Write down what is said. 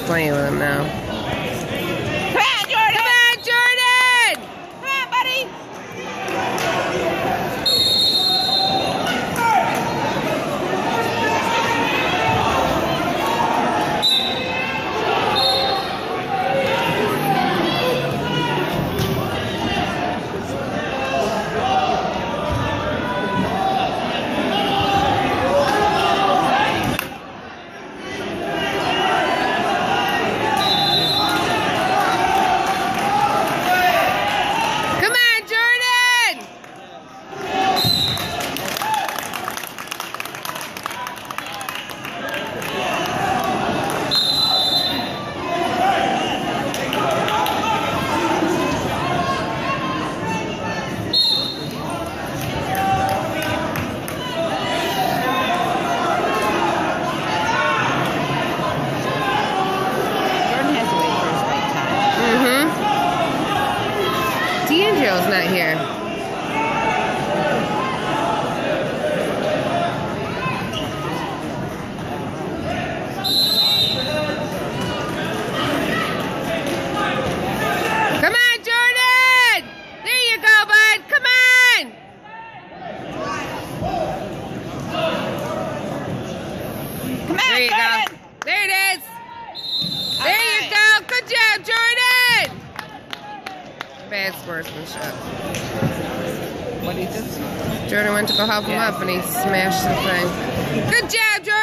playing with him now. Come on, Jordan! Come on, Jordan! Come on, buddy! D'Angelo's not here. Come on, Jordan! There you go, bud. Come on! Come on, there you Jordan! go. There it is. There you go. Good job, Jordan! Bad sportsmanship. What did he do? Jordan went to go help him up and he smashed the thing. Good job, Jordan!